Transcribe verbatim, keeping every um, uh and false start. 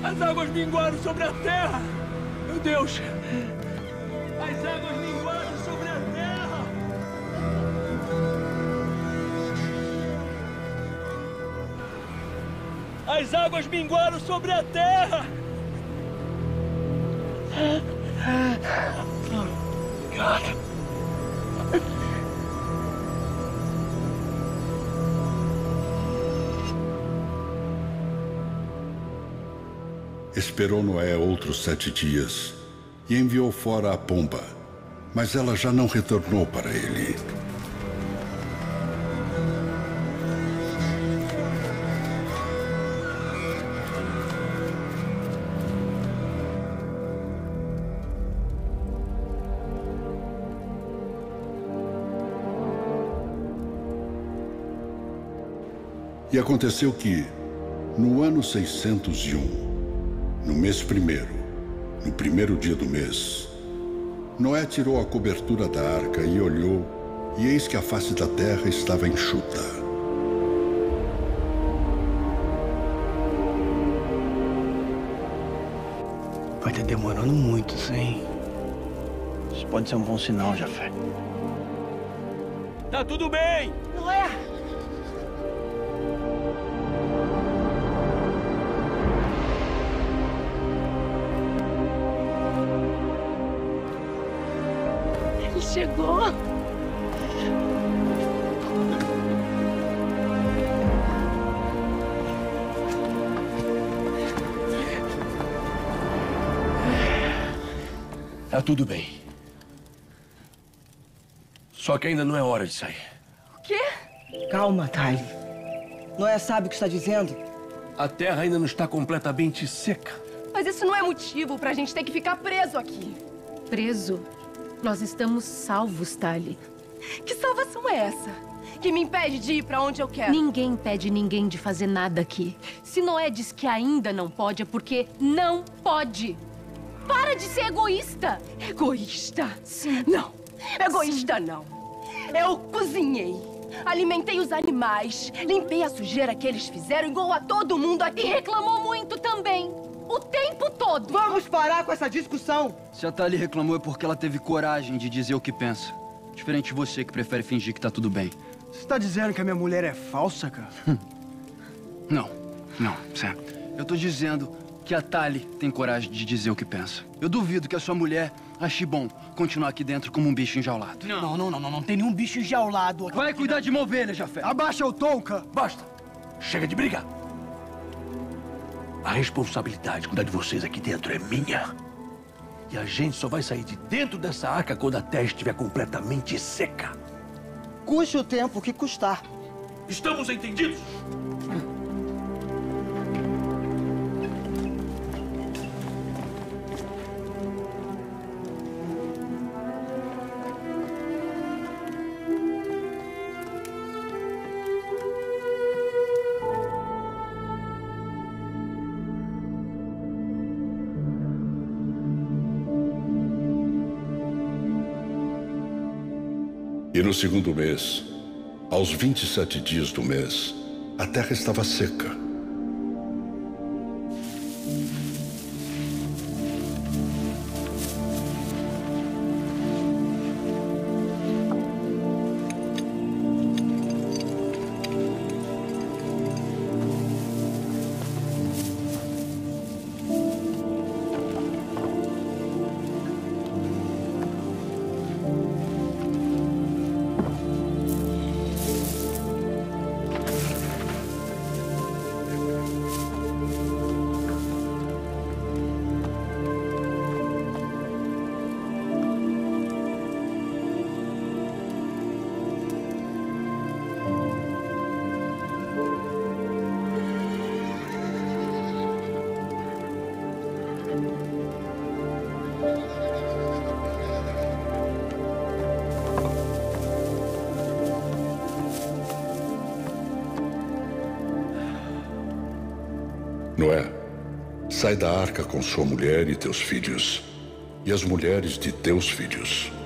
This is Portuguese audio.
As águas minguaram sobre a terra! Meu Deus! As águas minguaram sobre a terra! As águas minguaram sobre a terra! Obrigado. Esperou Noé outros sete dias e enviou fora a pomba, mas ela já não retornou para ele. E aconteceu que, no ano seiscentos e um, no mês primeiro, no primeiro dia do mês, Noé tirou a cobertura da arca e olhou, e eis que a face da terra estava enxuta. Vai estar demorando muito, sim. Isso pode ser um bom sinal, Jafé. Tá tudo bem! Noé! Ele chegou! Tá tudo bem. Só que ainda não é hora de sair. O quê? Calma, Tali. Noé sabe o que está dizendo? A terra ainda não está completamente seca. Mas isso não é motivo pra gente ter que ficar preso aqui. Preso? Nós estamos salvos, Tali. Que salvação é essa? Que me impede de ir pra onde eu quero? Ninguém impede ninguém de fazer nada aqui. Se Noé diz que ainda não pode, é porque não pode. Para de ser egoísta! Egoísta? Sim. Não, egoísta não. Eu cozinhei, alimentei os animais, limpei a sujeira que eles fizeram igual a todo mundo aqui. E reclamou muito também. O tempo todo. Vamos parar com essa discussão! Se a Tali reclamou é porque ela teve coragem de dizer o que pensa. Diferente de você, que prefere fingir que tá tudo bem. Você tá dizendo que a minha mulher é falsa, cara? Não, não, sério. Eu tô dizendo que a Tali tem coragem de dizer o que pensa. Eu duvido que a sua mulher ache bom continuar aqui dentro como um bicho enjaulado. Não, não, não, não, não tem nenhum bicho enjaulado aqui. Vai cuidar de uma ovelha, Jafé. Abaixa o tom, cara. Basta! Chega de briga! A responsabilidade de cuidar de vocês aqui dentro é minha. E a gente só vai sair de dentro dessa arca quando a terra estiver completamente seca. Custe o tempo que custar. Estamos entendidos? E no segundo mês, aos vinte e sete dias do mês, a terra estava seca. Noé, sai da arca com sua mulher e teus filhos, e as mulheres de teus filhos.